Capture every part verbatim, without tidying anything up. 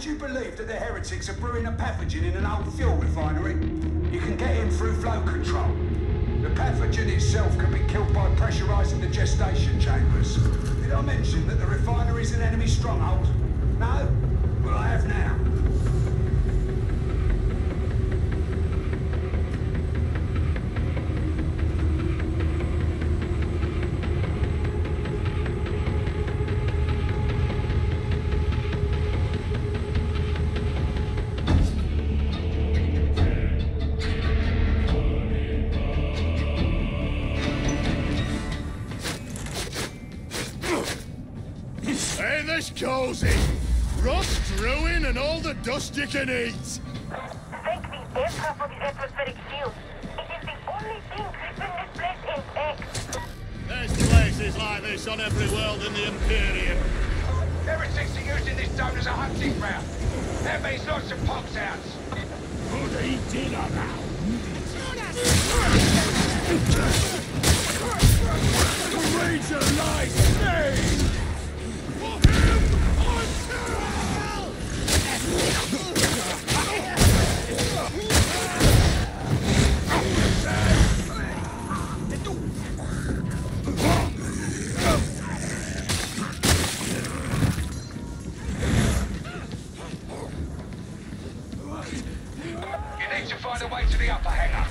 Would you believe that the heretics are brewing a pathogen in an old fuel refinery? You can get in through flow control. The pathogen itself can be killed by pressurising the gestation chambers. Did I mention that the refinery's an enemy stronghold? No? Well, I have now. Cozy! Rust, ruin, and all the dust you can eat! Thank the aircraft for the atmospheric shield. It is the only thing keeping this place intact. There's places like this on every world in the Imperium. Heretics are using this zone as a hunting ground. That means lots of pox outs. Put a dinner now! The Ranger lies stay! You need to find a way to the upper hangar.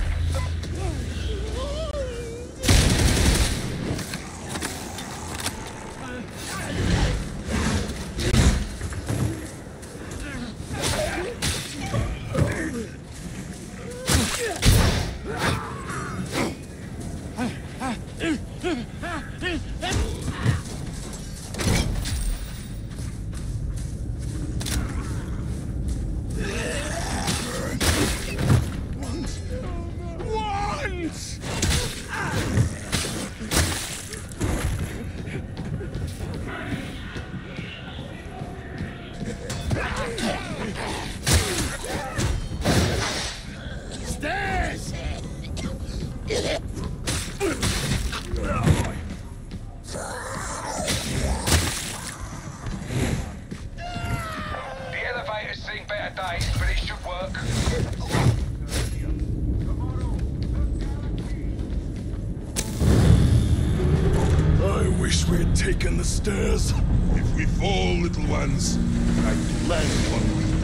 Taken the stairs. If we fall, little ones, I land on you.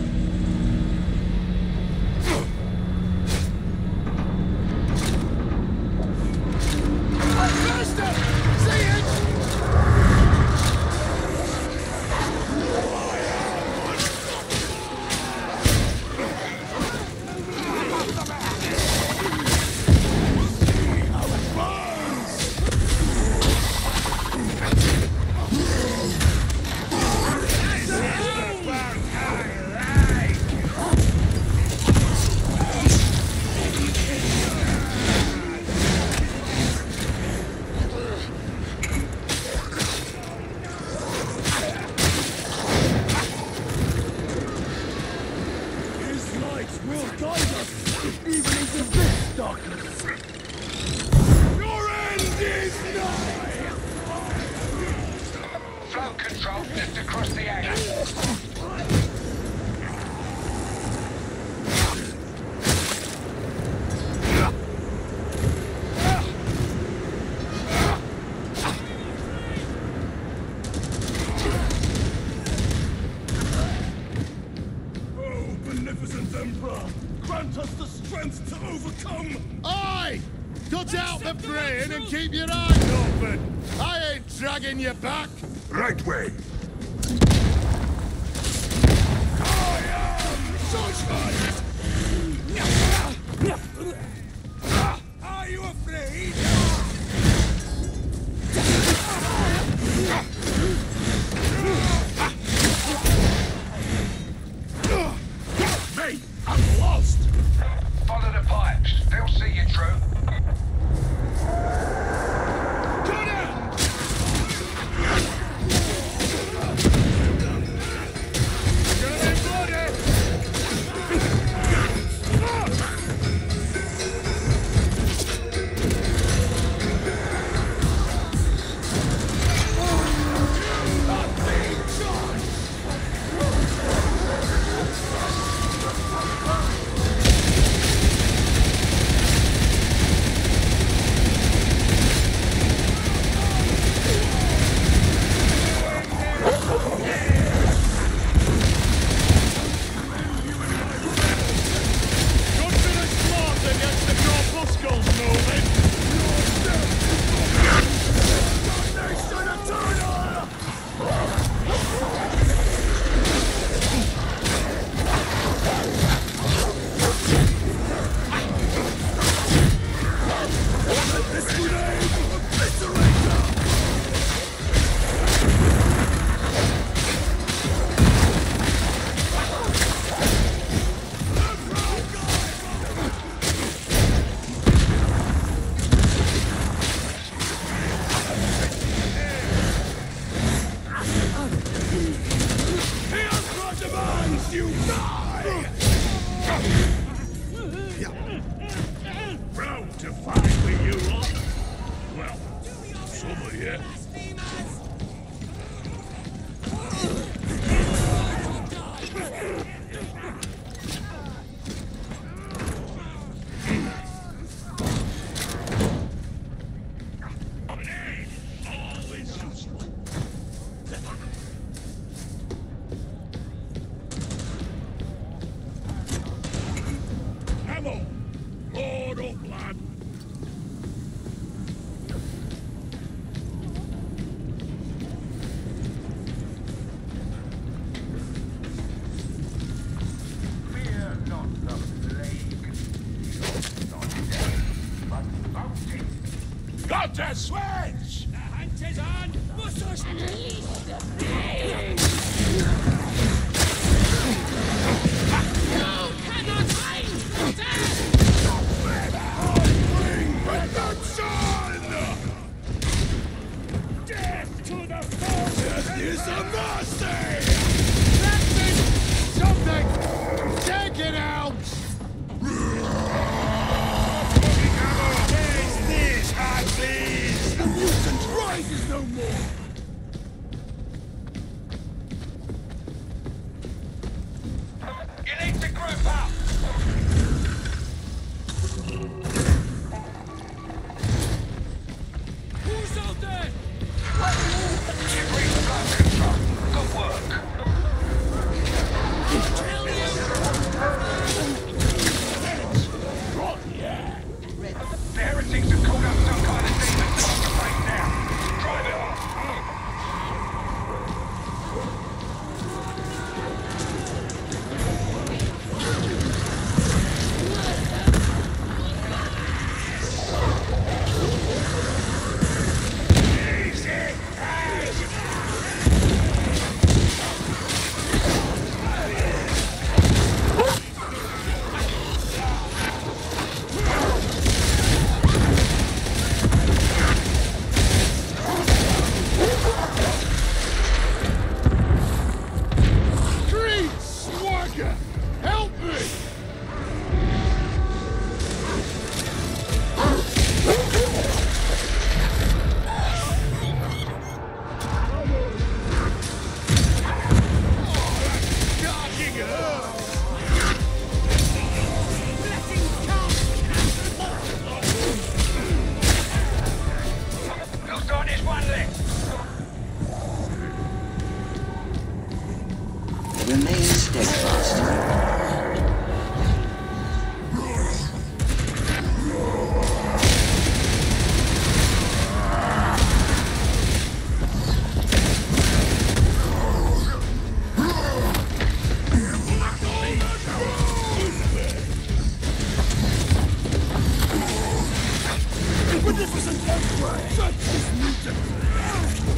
Keep your eyes open! I ain't dragging you back! Right way! I am Judgment! Are you afraid? Mate, I'm lost! Follow the pipes. They'll see you through. Gonna be bloody! you die! Proud to fight with you lot. Well, some of you. Got to switch! The hunt is on! Muss us release the flame! You cannot hide! Death! Bring with the sun! Death to the foe! Death is a mercy! That's it! Something! Take it out! Please! The mutant rises no more! You need to group up! Who's out there? You've reached flow control. Good work. Tell you! Rot, yeah! The heretics have called up some kind of demon to lock the place down. Drive it off. Help me! Looks like there's one left. Remain steadfast. Magnificent emperor! Such is mutant!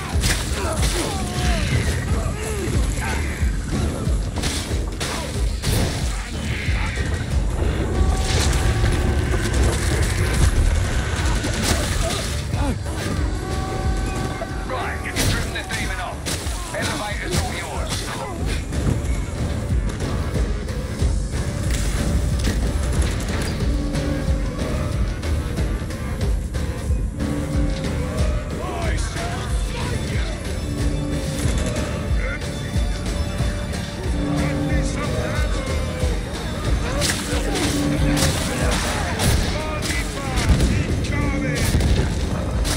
Right, you've driven the demon off. Elevator's all yours. I shall fight you! Give me some ammo! Body fast, incoming!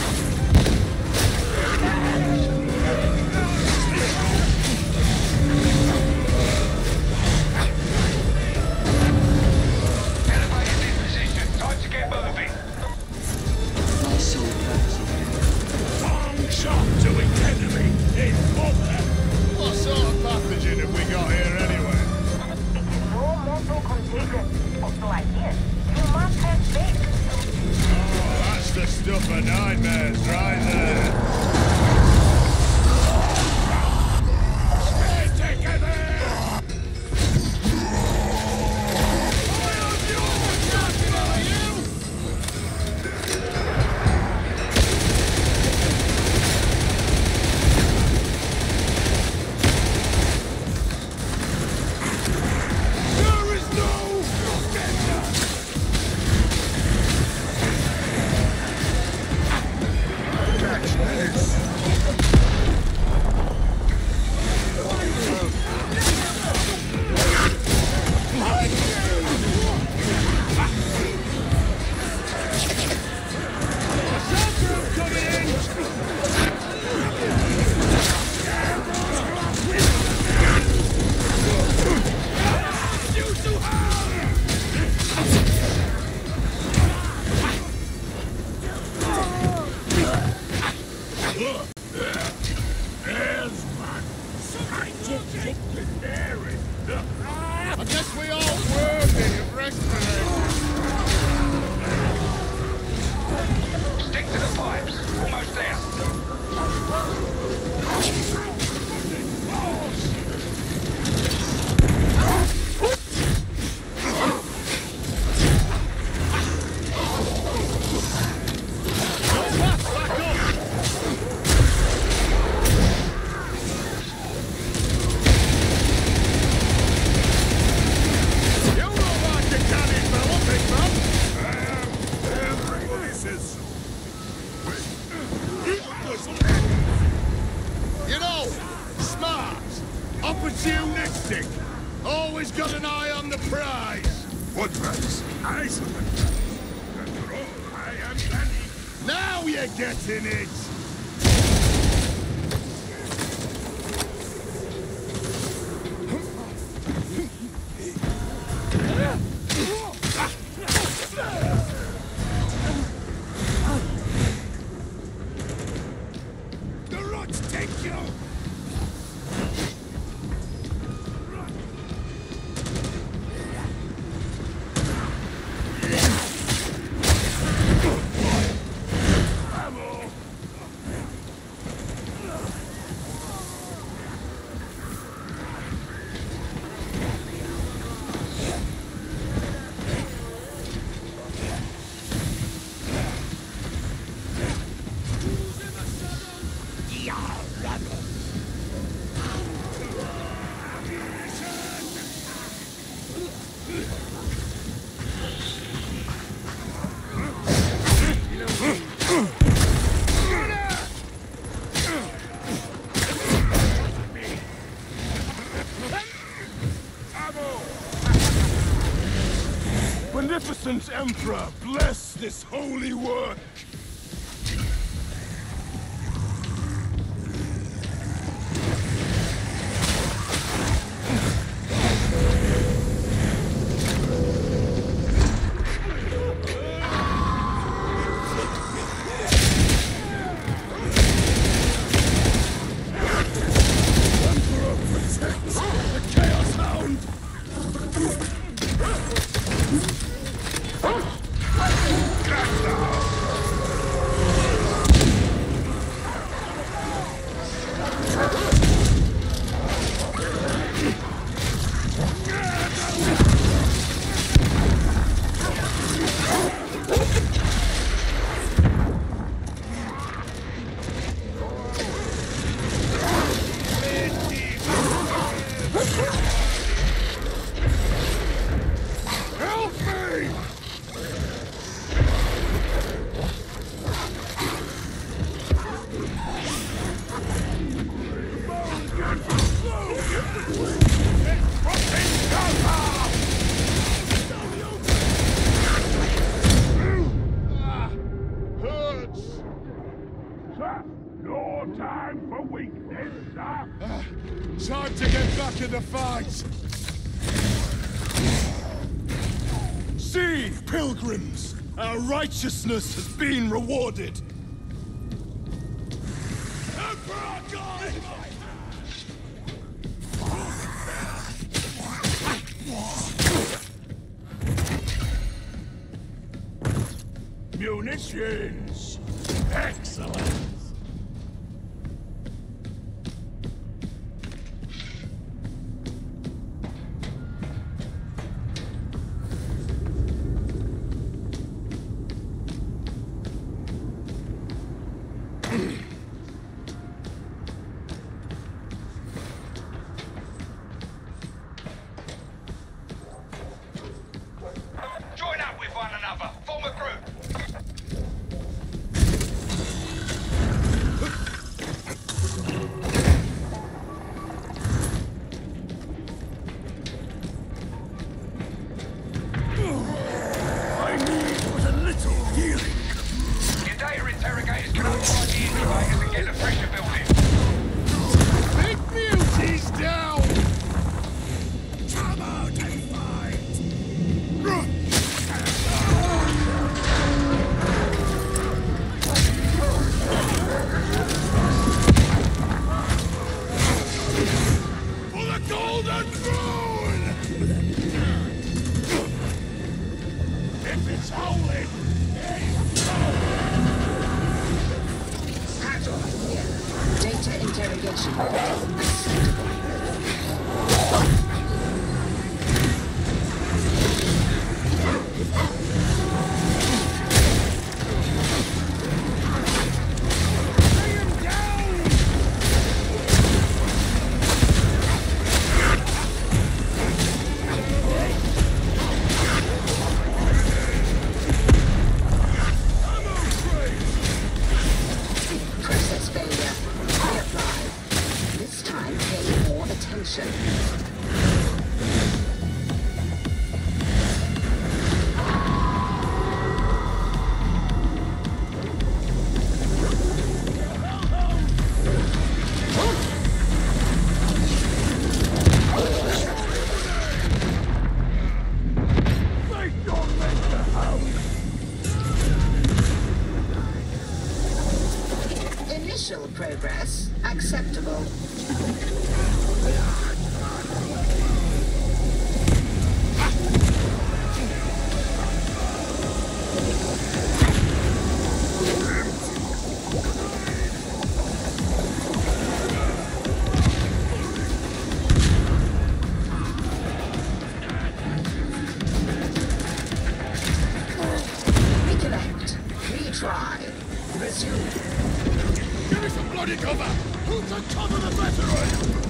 Elevator's in position. Time to get moving. My sole purpose is Long shot to the enemy! In bother! What sort of pathogen have we got here anyway? It is no mortal contagion. Also, I guess you must have faith. Oh, that's the stuff of nightmares right there! There's one. I just take the daring. I guess we all worthy of rescuing. Stick to the pipes. Almost there. You know, smart, opportunistic, always got an eye on the prize. What prize? Iceland. After all, I am Danny. Now you're getting it. The roots take you! Beneficent Emperor, bless this holy work! Emperor protects the Chaos Hound! Help me! Hurts! Sir, no time for weakness, sir! Time to get back in the fight. See, pilgrims! Our righteousness has been rewarded! Emperor God! Munitions! Excellent! Join up with one another. Form a group. Interrogation mode acceptable. Process failure. Reapply. This time pay more attention. Initial progress acceptable. Reconnect. Retry. Resume. Give me some bloody cover! Who can cover the veteran?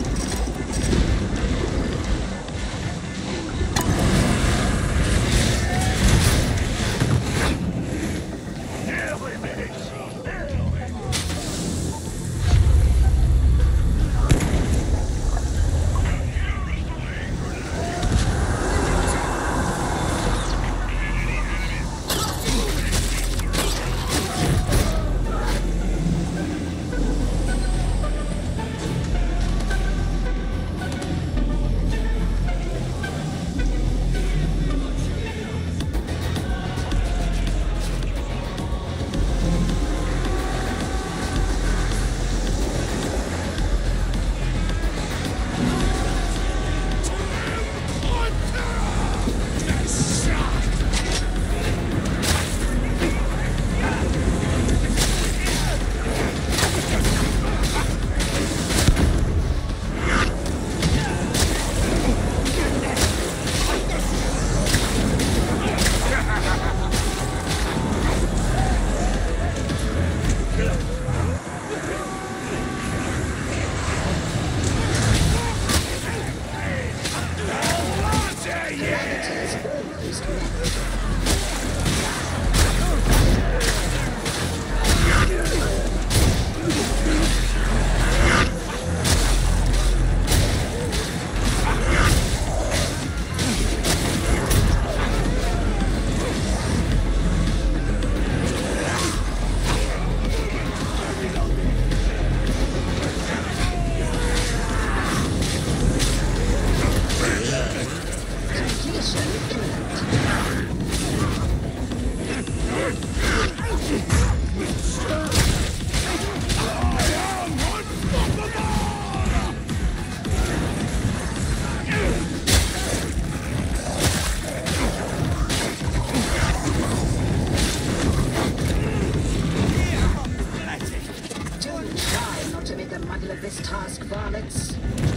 this task, varlets.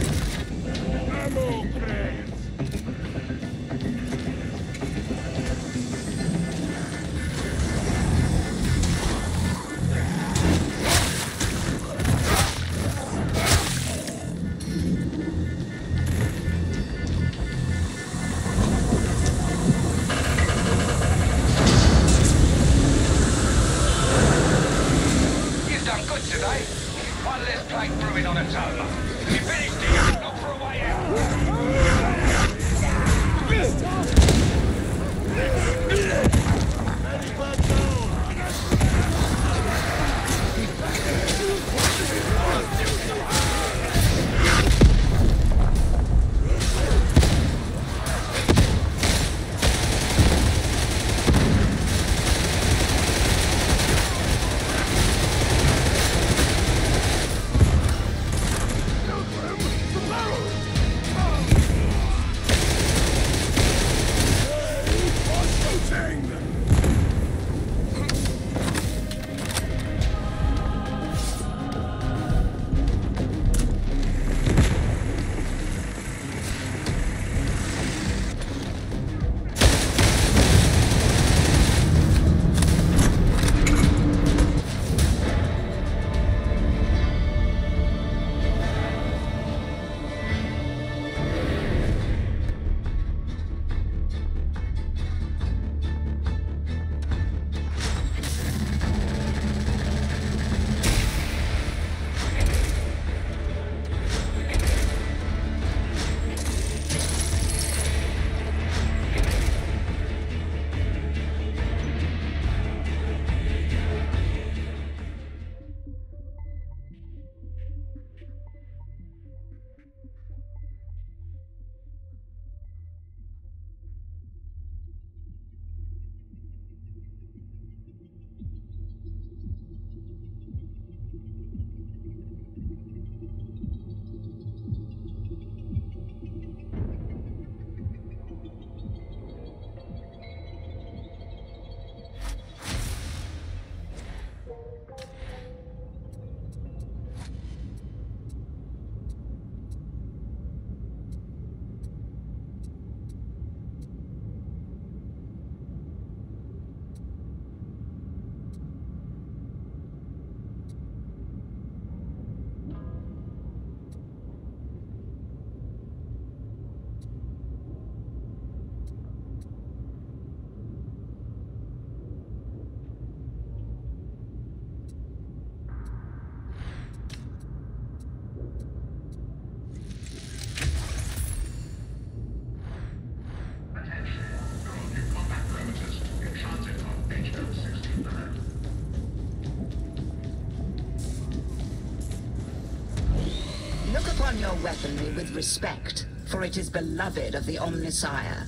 Ammo crates! You've done good today. One less plague brewing on its own. You finished it, look for a way out. upon your weaponry with respect, for it is beloved of the Omnissiah.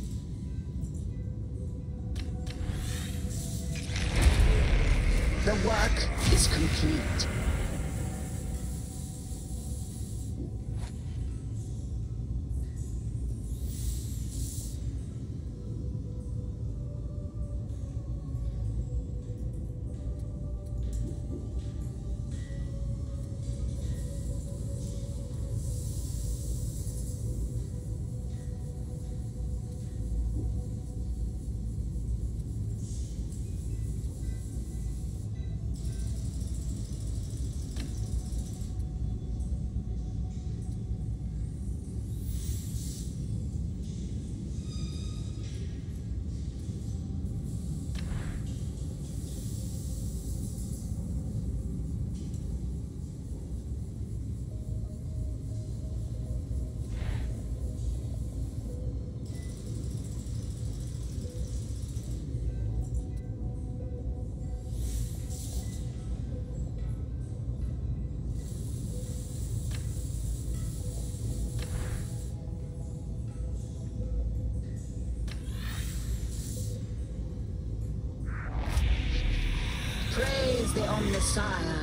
The work is complete. Praise the Omnissiah.